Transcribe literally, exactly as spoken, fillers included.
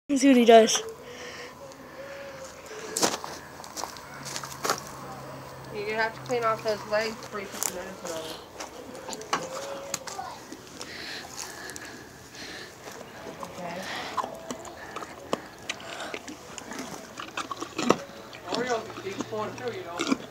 Let's see what he does. You're gonna have to clean off those legs before you put the medicine on them. Okay. Oreo keeps going through, you know.